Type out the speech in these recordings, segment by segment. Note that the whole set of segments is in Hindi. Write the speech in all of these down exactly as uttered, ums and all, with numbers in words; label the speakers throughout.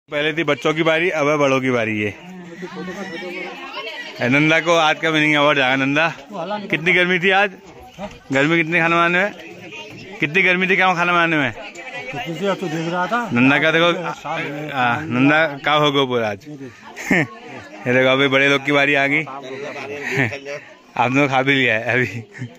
Speaker 1: पहले थी बच्चों की बारी, अब है बड़ों की बारी। ये नंदा को आज का विनिंग अवार्ड जाएगा। नंदा, कितनी गर्मी थी आज? गर्मी कितनी खाना बनाने में? कितनी गर्मी थी क्या खाना बनाने में?
Speaker 2: तो देख रहा था
Speaker 1: नंदा का देखो, नंदा का हो गया पूरा आज। ये देखो अभी बड़े लोग की बारी आ गई। आपने खा भी लिया है अभी।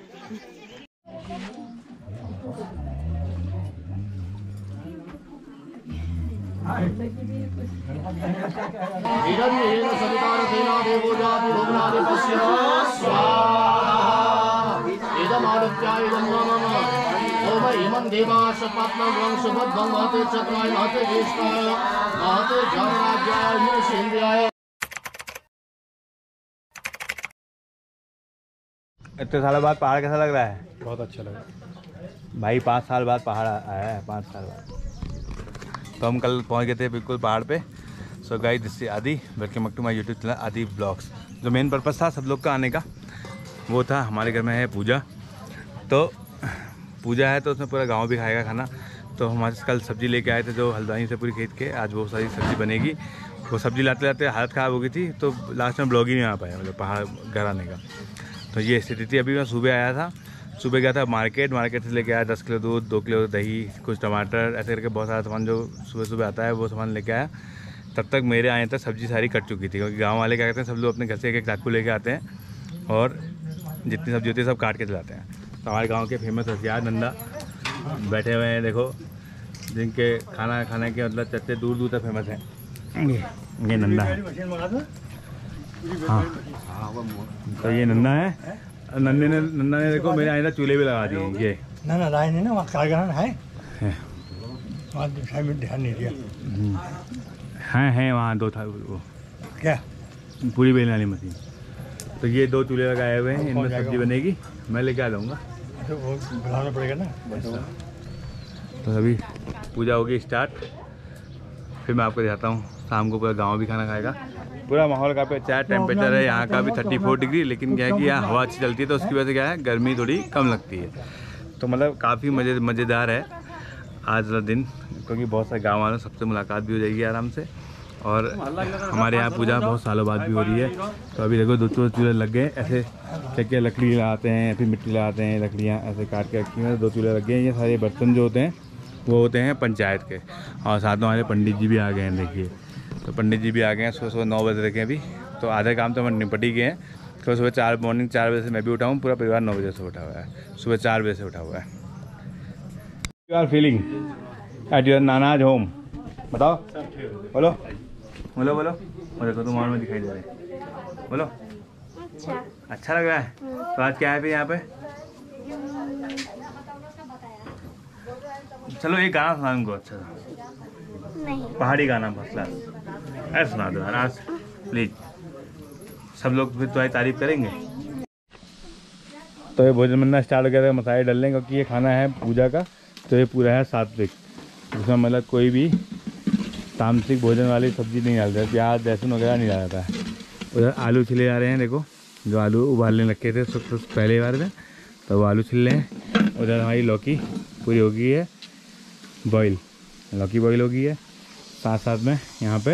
Speaker 1: इतने सालों बाद पहाड़ कैसा लग रहा है?
Speaker 2: बहुत अच्छा लगा
Speaker 1: भाई, पाँच साल बाद पहाड़ आया है, पाँच साल बाद। तो हम कल पहुंच गए थे बिल्कुल पहाड़ पे। So guys, this is Adi, welcome back to my YouTube channel Adi vlogs. जो मेन पर्पस था सब लोग का आने का वो था, हमारे घर में है पूजा। तो पूजा है तो उसमें पूरा गांव भी खाएगा खाना। तो हमारे कल सब्ज़ी लेके आए थे जो हल्द्वानी से पूरी खरीद के, आज वो सारी सब्ज़ी बनेगी। वो सब्ज़ी लाते लाते हालत ख़राब हो गई थी तो लास्ट में ब्लॉग ही नहीं आ पाया, मतलब पहाड़ घर आने का। तो ये स्थिति थी। अभी मैं सुबह आया था, सुबह गया था मार्केट, मार्केट से लेके आया दस किलो दूध, दो किलो दही, कुछ टमाटर, ऐसे करके बहुत सारा सामान जो सुबह सुबह आता है वो सामान लेके आया। तब तक मेरे आने तक सब्ज़ी सारी कट चुकी थी, क्योंकि गांव वाले क्या कहते हैं, सब लोग अपने घर से एक एक चाकू लेके आते हैं और जितनी सब्ज़ी होती है सब काट के चलाते हैं। तो हमारे गाँव के फेमस हथियार नंदा बैठे हुए हैं, देखो, जिनके खाना खाने के मतलब चर्चे दूर दूर तक फेमस हैं। ये नंदा है। हाँ, तो ये नंदा है। नंदे ने नंदा ने देखो मेरे आने तक चूल्हे भी लगा दिए। ये
Speaker 2: ना ना राय नहीं ना, वहाँ कारखाना है, वहाँ में ध्यान नहीं दिया।
Speaker 1: हैं हैं वहाँ दो था वो
Speaker 2: क्या
Speaker 1: पूरी बेलने वाली मशीन। तो ये दो चूल्हे लगाए हुए हैं, इनमें सब्जी बनेगी, मैं लेके आ जाऊँगा।
Speaker 2: तो वो बनाना पड़ेगा ना।
Speaker 1: तो अभी पूजा होगी स्टार्ट, फिर मैं आपको दिखाता हूँ। शाम को पूरा गांव भी खाना खाएगा। पूरा माहौल काफ़ी अच्छा है। टेम्परेचर है यहाँ का भी थर्टी फोर डिग्री, लेकिन क्या है कि यहाँ हवा अच्छी चलती है तो उसकी वजह से क्या है, गर्मी थोड़ी कम लगती है। तो मतलब काफ़ी मज़े मज़ेदार है आज का दिन, क्योंकि बहुत सारे गाँव वालों सबसे मुलाकात भी हो जाएगी आराम से। और हमारे यहाँ पूजा बहुत सालों बाद भी हो रही है। तो अभी देखो दो चूल्हे लग गए, ऐसे क्या क्या लकड़ी लगाते हैं, फिर मिट्टी लगाते हैं, लकड़ियाँ ऐसे काट के रखी हैं, दो चूल्हे लग गए। ये सारे बर्तन जो होते हैं वो होते हैं पंचायत के, और साथ में हमारे पंडित जी भी आ गए हैं। देखिए, तो पंडित जी भी आ गए हैं। सुबह सुबह नौ बजे रखे अभी, तो आधे काम तो हम निपट ही गए हैं। तो सुबह चार मॉर्निंग चार बजे से मैं भी उठा हूँ, पूरा परिवार नौ बजे से उठा हुआ है, सुबह चार बजे से उठा हुआ है। You are feeling at your nana's home? बताओ, बोलो बोलो बोलो। और देखो तुम और में दिखाई दे रहे, बोलो। अच्छा अच्छा लग रहा है। तो आज क्या है फिर यहाँ पे? चलो एक गाना सुना उनको अच्छा नहीं, पहाड़ी गाना फर्स्ट क्लास ऐसा सुना दो आज प्लीज, सब लोग फिर तुम्हारी तारीफ करेंगे। तो ये भोजन बनना स्टार्ट हो गया था, मसाले डल लें, क्योंकि ये खाना है पूजा का। तो ये पूरा है सात्विक, जिसमें मतलब कोई भी तामसिक भोजन वाली सब्जी नहीं डालता है, प्याज लहसुन वगैरह नहीं डालता है। उधर आलू छिले जा रहे हैं, देखो जो आलू उबालने रखे थे सब पहले बार में, तो वो आलू छिल रहे हैं। उधर हमारी लौकी पूरी हो गई है बॉईल, लौकी बॉईल हो गई है। साथ साथ में यहाँ पे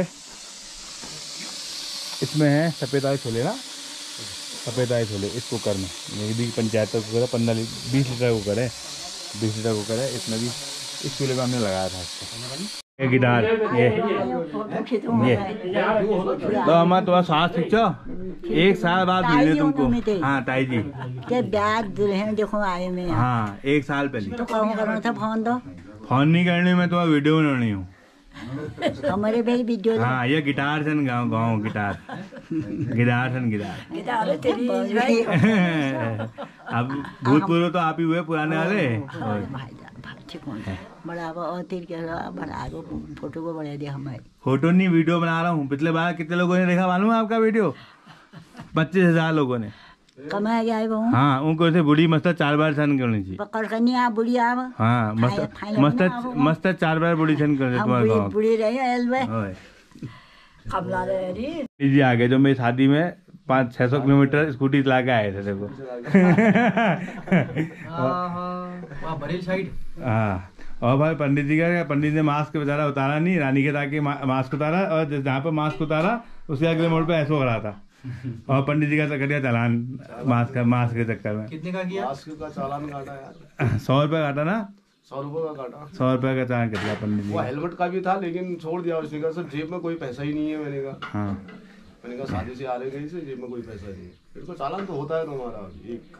Speaker 1: इसमें है सफ़ेद आए छोले ना, सफ़ेद आए छोले इस कुकर में। ये भी पंचायत का कुकर है, पंद्रह बीस लीटर कुकर है, बीस लीटर कुकर है। इसमें भी इस चूल्हे पर हमने लगाया था इसको। ये गिटार ये ये तो हमारा तुम्हारा सांस खींचो, एक साल बाद मिले तुमको। हाँ ताई जी,
Speaker 3: देखो आए में।
Speaker 1: हाँ एक साल पहले।
Speaker 3: तो कौन करना था फोन? दो
Speaker 1: फोन नहीं करने में, तुम्हारा वीडियो बनानी हूँ
Speaker 3: हमारे भाई वीडियो।
Speaker 1: हाँ ये गिटार सन गाँव गाँव गिटार गिटार सन गिटार। अब भूतपूर्व तो आप ही हुए पुराने वाले।
Speaker 3: बड़ा और तीर के बना फोटो को बढ़ा दिया हमारे।
Speaker 1: फोटो नहीं वीडियो बना रहा हूँ। पिछले बार कितने लोगों ने देखा मालूम है आपका वीडियो? पच्चीस हजार लोगों ने।
Speaker 3: कमाया गया है वो।
Speaker 1: हाँ उनको से बुढ़ी मस्त चार बार सन करनी चाहिए।
Speaker 3: पकड़ करनी आप बुढ़ी आप।
Speaker 1: हाँ मस्त मस्त मस्त चार बार बुढ़ी सन कर
Speaker 3: तुम्हारे बुढ़ी रही कमला
Speaker 1: जी आ गए जो मेरी शादी में पाँच छः सौ किलोमीटर स्कूटी चला के आए थे। देखो हाँ और भाई पंडित जी का पंडित ने मास्क बेचारा उतारा नहीं, रानी के ताकि मा, मास्क उतारा और जहाँ पे मास्क उतारा उसके अगले मोड़ पे ऐसा हो रहा था और पंडित जी का कट गया चालान मास्क मास्क के चक्कर में।
Speaker 4: कितने का किया?
Speaker 5: मास्क का चालान काटा यार,
Speaker 1: सौ रुपये काटा ना,
Speaker 5: सौ रुपये का काटा।
Speaker 1: सौ रुपये का चालान कट गया पंडित जी
Speaker 5: वो
Speaker 1: का।
Speaker 5: हेलमेट का भी था लेकिन छोड़ दिया उसने कहा सर जेब में कोई पैसा ही नहीं है। मैंने कहा
Speaker 1: हाँ
Speaker 5: मैंने कहा शादी से आ रहे गई से जेब में कोई पैसा नहीं है, फिर तो चालान तो होता है तुम्हारा एक।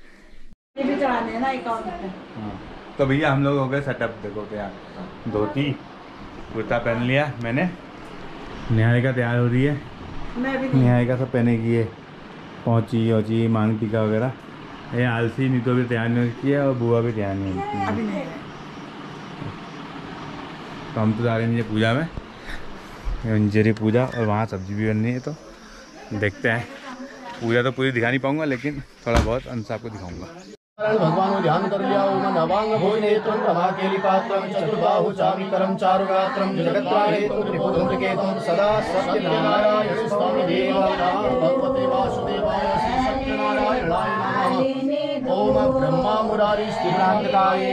Speaker 1: हाँ तो भैया हम लोग हो गए सेटअप। देखो क्या धोती कुर्ता पहन लिया मैंने, निहारिका तैयार हो रही है, निहारिका सब पहने की है, पहुँची पहुँची मांग टीका वगैरह। ये आलसी नहीं तो भी तैयार नहीं होती है और बुआ भी तैयार नहीं होती है। तो हम तो जा रहे हैं नीचे पूजा में, अंजरी पूजा, और वहाँ सब्जी भी बननी है। तो देखते हैं, पूजा तो पूरी दिखा नहीं पाऊँगा लेकिन थोड़ा बहुत अंश आपको दिखाऊँगा।
Speaker 5: भगवान को ध्यान कर लिया ओम नवांग भोजनेत्रं रमाकेली पात्रं चतुर्बाहु चारुकरं चारुगात्रं जगत्त्राणेतुं त्रिपुरधूमकेतुं सदा सत्यनारायण स्वामी देवाय भगवते वासुदेवाय श्री सत्यनारायणाय नमः। ओम ब्रह्मा मुरारी स्थिरांतकाय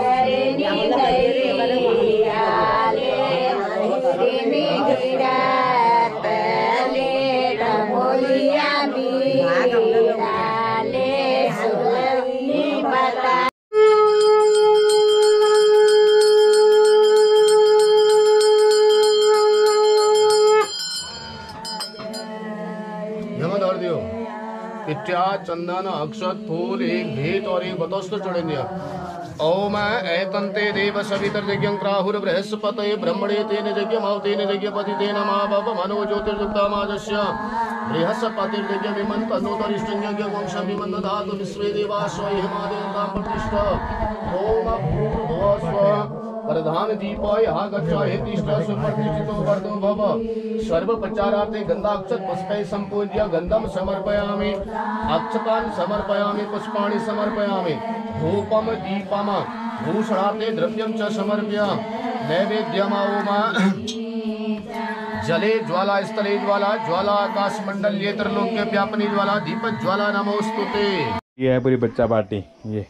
Speaker 5: इत्या चंदन अक्षत फूल एक भेंट और एक बतस्त्र चढ़े दिया। ओम एतंते देव सवितर यज्ञं प्राहुर बृहस्पतये ब्रह्मणे तेन यज्ञं अवतेन यज्ञपति तेन मावप मनो ज्योतिर्दुक्तामाजस्य बृहस्पतिर्यज्ञ विमन्त नोतरिष्टं यज्ञ वंशं विमन्त धातु विश्वे देवास्व हेमादेवतां प्रतिष्ठ। ओम भूर्भुवस्व प्रधान दीपाय हा गच्छ हे तिष्ठ सुप्रतिष्ठितो वर्धो भव। सर्वोपचारार्थे गन्धाक्षत पुष्पैः सम्पूज्य गन्धं समर्पयामि, अक्षतान् समर्पयामि, पुष्पाणि समर्पयामि, धूपं दीपं भूषणार्थे द्रव्यं च समर्प्य नैवेद्यमावोम। जले ज्वाला स्थले ज्वाला ज्वाला आकाश मंडल ये त्रैलोक्य व्यापनी ज्वाला दीपक ज्वाला नमोस्तुते।
Speaker 1: ये है पूरी बच्चा पार्टी। ये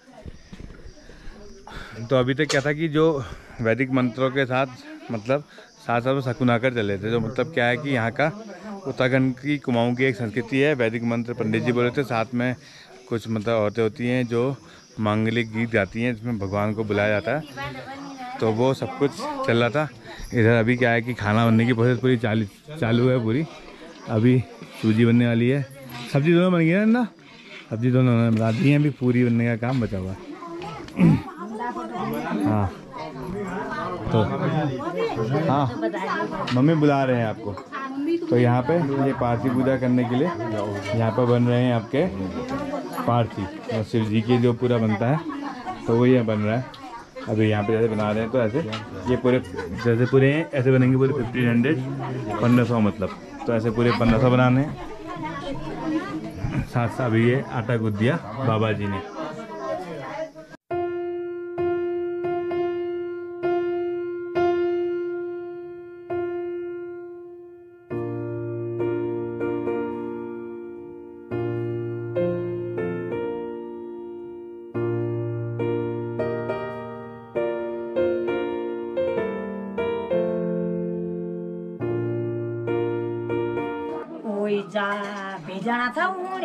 Speaker 1: तो अभी तक क्या था कि जो वैदिक मंत्रों के साथ मतलब साथ साथ सकुनाकर चले थे। जो मतलब क्या है कि यहाँ का उत्तराखंड की कुमाऊँ की एक संस्कृति है, वैदिक मंत्र पंडित जी बोले थे, साथ में कुछ मतलब औरतें होती हैं जो मांगलिक गीत गाती हैं जिसमें भगवान को बुलाया जाता है। तो वो सब कुछ चल रहा था। इधर अभी क्या है कि खाना बनने की प्रोसेस पूरी चालू चालू है पूरी। अभी सूजी बनने वाली है, सब्जी दोनों बन गई है ना, सब्जी दोनों बना दी हैं, अभी पूरी बनने का काम बचा हुआ है। हाँ तो हाँ मम्मी बुला रहे हैं आपको। तो यहाँ पे ये पार्थी पूजा करने के लिए यहाँ पर बन रहे हैं आपके पार्थी, और शिव जी के जो पूरा बनता है तो वो ये बन रहा है अभी यहाँ पे। जैसे बना रहे हैं तो ऐसे ये पूरे जैसे पूरे ऐसे बनेंगे पूरे फिफ्टीन हंड्रेड पंद्रह सौ मतलब, तो ऐसे पूरे पंद्रह सौ बनाने हैं। साथ साथ अभी ये आटा गूंथ दिया बाबा जी ने।
Speaker 3: जा भेजना था उन्होंने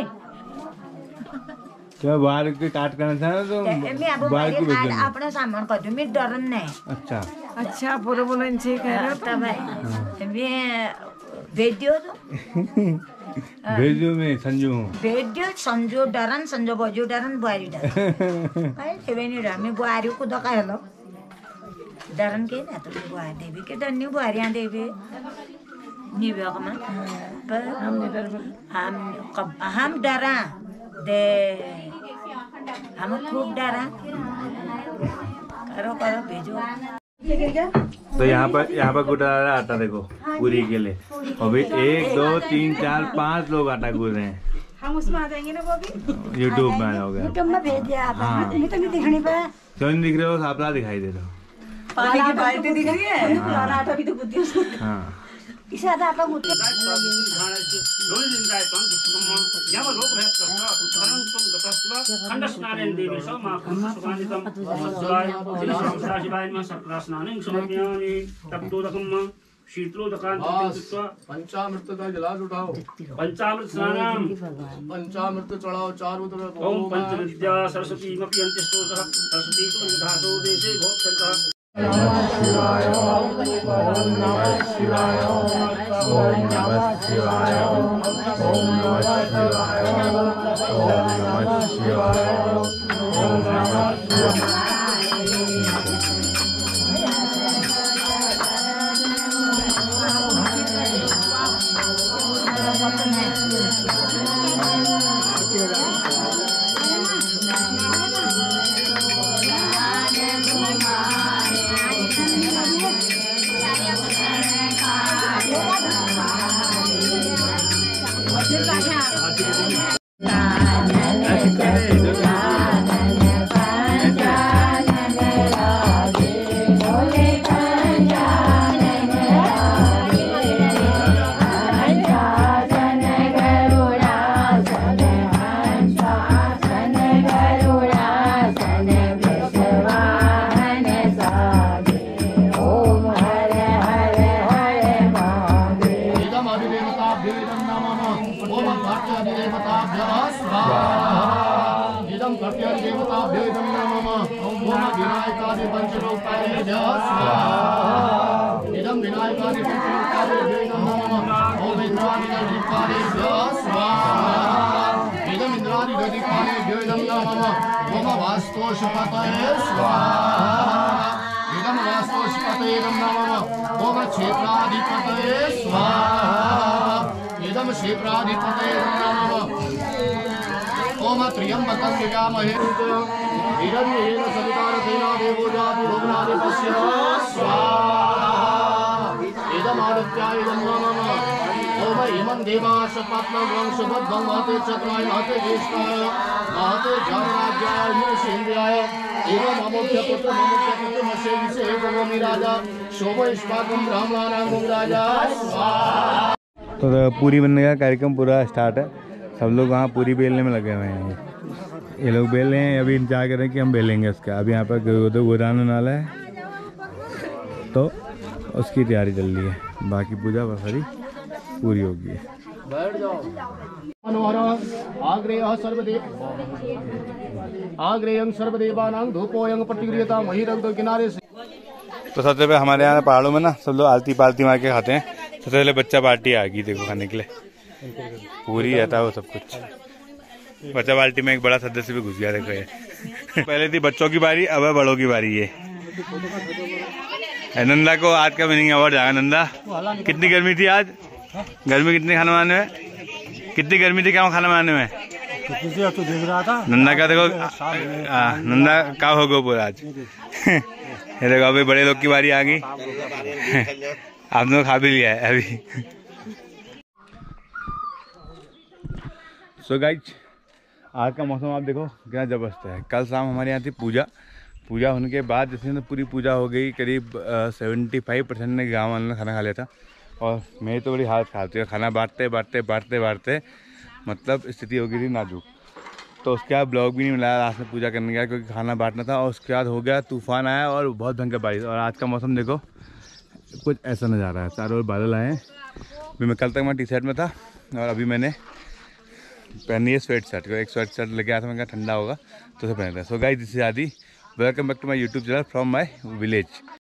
Speaker 1: क्या बाहर के काट करना था तो बाहर की भेज देंगे
Speaker 3: अपने सामान कर दूँ, मैं डरन नहीं।
Speaker 1: अच्छा
Speaker 3: अच्छा पूरा बोला इनसे कह रहा था भाई मैं भेज दियो तो
Speaker 1: भेज दो मैं संजू
Speaker 3: भेज दियो संजू डरन संजू बजू डरन बुआरी डरन अरे देवे नहीं डर मैं बुआरी को दका हेलो डरन के ना तो बुआरी देवी के डर नहीं बुआरियाँ देवी नहीं बेगम पर हम हम कब हम डरा दे हम खूब डरा करो करो भेजो।
Speaker 1: तो यहाँ पर यहाँ पर गुटा आटा देखो पूरी के लिए, अभी एक दो तीन चार पांच लोग आटा गूंथ रहे हैं।
Speaker 6: हम उसमें आ जाएंगे ना वो भी
Speaker 1: यूट्यूब में आ जाओगे।
Speaker 3: यूट्यूब में भेज दिया आप।
Speaker 1: हाँ
Speaker 3: मैं तो नहीं दिखने पर
Speaker 1: क्यों नहीं दिख रहे हो, सापला दिखाई दे रहे हो।
Speaker 6: पानी की बाल्टी दिख रही है, आटा भी तो बुद्धि उसको।
Speaker 1: हाँ
Speaker 5: पंचामृत का गिलास उठाओ, पंचामृत स्नानम, पंचामृत चढ़ाओ चारों तरफ। ओम पंचविद्या सरस्वती सरस्वती घासो देशे भोक्तंकः।
Speaker 1: नमः शिवाय ओम नमः शिवाय ओम नमः शिवाय ओम नमः शिवाय ओम नमः शिवाय ओम नमः शिवाय। इदं विनायकानि पंचलोकानि नमः। ओम इंद्रादिदेवाय स्वाहा। इदं इंद्रादिदेवाय नमः। ओम वास्तोषपतये स्वाहा। इदं वास्तोषपतये नमः। ओम क्षेत्राधिपतये स्वाहा। इदं क्षेत्राधिपतये नमः। ओम त्र्यंबकं यजामहे हिरण्येन सवितारतेन देवो जाति भुवनादिपस्य स्वाहा। इदमादित्याय नमः। ओम इमं देवाशपत्नं वंशवद्भं महते चक्राय महते ज्येष्ठाय महते जनराज्याय सेन्द्रियाय एवं ममोक्य पुत्र ममोक्य पुत्र मसे विषे भवमि राजा शोभ इष्पाकं ब्राह्मणानां राजा स्वाहा। तो पूरी बनने का कार्यक्रम पूरा स्टार्ट है। सब लोग वहाँ पूरी बेलने में लगे हुए हैं। ये लोग बेल रहे हैं, अभी इंतजार कर रहे हैं कि हम बेलेंगे उसका। अभी यहाँ पर गोदान नाला है तो उसकी तैयारी चल रही है। बाकी पूजा बसारी पूरी होगी।
Speaker 5: बैठ जाओ। मनोहर आग्रेयः सर्वदेव आग्रेयं सर्वदेवानां धूपोऽयं प्रतिक्रियता महिरग्ध किनारे से।
Speaker 1: तो सबसे पहले हमारे यहाँ पहाड़ों में ना सब लोग आलती पालती मार के खाते हैं। सबसे पहले बच्चा पार्टी आ गई देखो खाने के लिए। पूरी रहता है वो सब कुछ। बच्चा बाल्टी में एक बड़ा सदस्य भी घुस गया देखो ये। पहले थी बच्चों की बारी, अब है बड़ों की बारी। ये नंदा को आज का विनिंग अवार्ड जाएगा। नंदा कितनी गर्मी थी आज? गर्मी कितनी खाना बनाने में? कितनी गर्मी थी क्या खाना बनाने में?
Speaker 2: तो देख रहा था
Speaker 1: नंदा का देखो आ, नंदा का होगा पूरा आज। ये देखो अभी बड़े लोग की बारी आ गई। आपने खा भी लिया है अभी। सो गाइज आज का मौसम आप देखो कितना ज़बरदस्त है। कल शाम हमारे यहाँ थी पूजा। पूजा होने के बाद जैसे तो पूरी पूजा हो गई। करीब सेवेंटी फाइव परसेंट ने गाँव वालों ने खाना खा लिया था। और मेरी तो बड़ी हालत खराब थी। खाना बांटते बांटते बांटते बांटते मतलब स्थिति हो गई थी नाजुक। तो उसके बाद ब्लॉग भी नहीं मिला रात में पूजा करने गया क्योंकि खाना बांटना था। और उसके बाद हो गया तूफान आया और बहुत भयंकर बारिश। और आज का मौसम देखो कुछ ऐसा नज़ारा है। चारों ओर बादल आए हैं। अभी मैं कल तक मैं टी शर्ट में था और अभी मैंने पहनी है स्वेट शर्ट। एक स्वेट शर्ट लेके आया था, मैं कहा ठंडा होगा तो उसे पहनता है। So guys this is Adi, welcome back to my YouTube channel from my village.